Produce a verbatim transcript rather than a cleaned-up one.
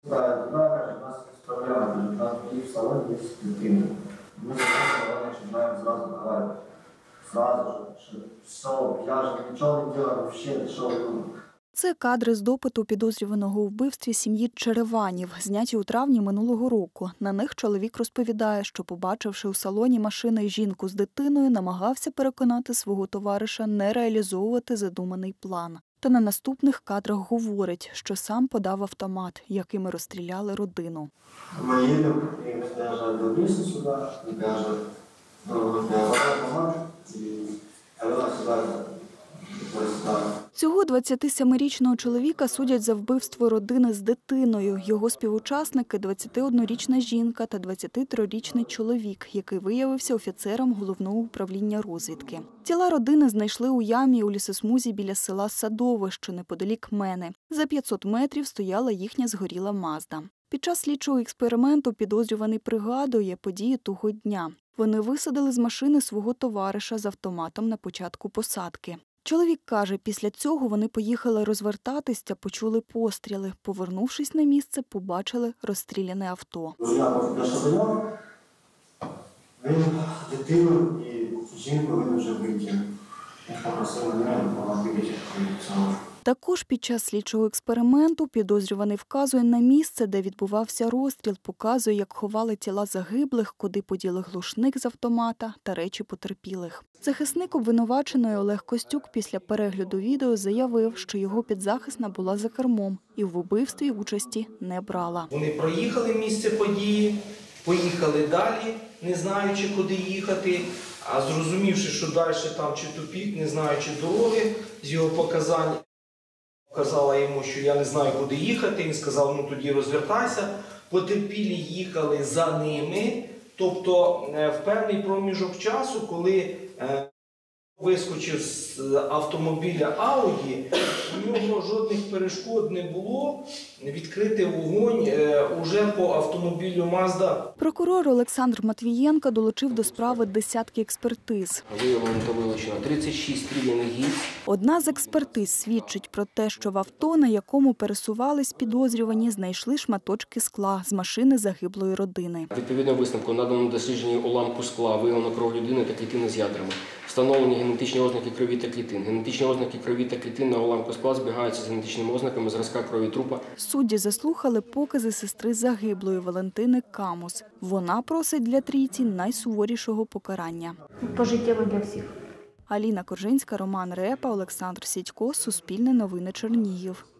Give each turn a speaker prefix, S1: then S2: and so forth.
S1: Так, у нас проблема, і в салоні є дитина. Ми починаємо зразу говорити. Зразу ж, що я ж нічого не делаю, взагалі, що ви думаєте.
S2: Це кадри з допиту підозрюваного у вбивстві сім'ї Череванів, зняті у травні минулого року. На них чоловік розповідає, що, побачивши у салоні машини жінку з дитиною, намагався переконати свого товариша не реалізовувати задуманий план. Та на наступних кадрах говорить, що сам подав автомат, якими розстріляли родину.
S1: Ми їдемо, і приїжджають до лісу сюди, і каже, автомат, і вона сюди.
S2: Цього двадцятисемирічного чоловіка судять за вбивство родини з дитиною. Його співучасники – двадцятиоднорічна жінка та двадцятитрирічний чоловік, який виявився офіцером головного управління розвідки. Тіла родини знайшли у ямі у лісосмузі біля села Садове, що неподалік Мени. За п'ятсот метрів стояла їхня згоріла Мазда. Під час слідчого експерименту підозрюваний пригадує події того дня. Вони висадили з машини свого товариша з автоматом на початку посадки. Чоловік каже, після цього вони поїхали розвертатись та почули постріли. Повернувшись на місце, побачили розстріляне авто.
S1: Я пішов до нього, він дитину і жінку він вже витяг. Я попросив мене допомогти.
S2: Також під час слідчого експерименту підозрюваний вказує на місце, де відбувався розстріл, показує, як ховали тіла загиблих, куди поділи глушник з автомата та речі потерпілих. Захисник обвинуваченої Олег Костюк після перегляду відео заявив, що його підзахисна була за кермом і в убивстві участі не брала.
S3: Вони проїхали місце події, поїхали далі, не знаючи, куди їхати, а зрозумівши, що далі там чи тупік, не знаючи дороги, з його показань, казала йому, що я не знаю, куди їхати. Він сказав, ну тоді розвертайся. Потерпілі їхали за ними. Тобто в певний проміжок часу, коли вискочив з автомобіля Ауді, у нього жодних перешкод не було відкрити вогонь уже по автомобілю Мазда.
S2: Прокурор Олександр Матвієнко долучив до справи десятки експертиз.
S4: Виявлено та вилучено тридцять шість стріляних гільз.
S2: Одна з експертиз свідчить про те, що в авто, на якому пересувались підозрювані, знайшли шматочки скла з машини загиблої родини.
S4: Відповідно висновку надано дослідженні уламку скла, виявлено кров людини та клітини з ядрами. Встановлені генетичні ознаки крові та клітин. Генетичні ознаки крові та клітин на уламку скла збігаються з генетичними ознаками зразка крові трупа.
S2: Судді заслухали покази сестри загиблої Валентини Камус. Вона просить для трійці найсуворішого покарання.
S5: Пожиттєво для всіх.
S2: Аліна Коржинська, Роман Репа, Олександр Сідько, Суспільне новини Чернігів.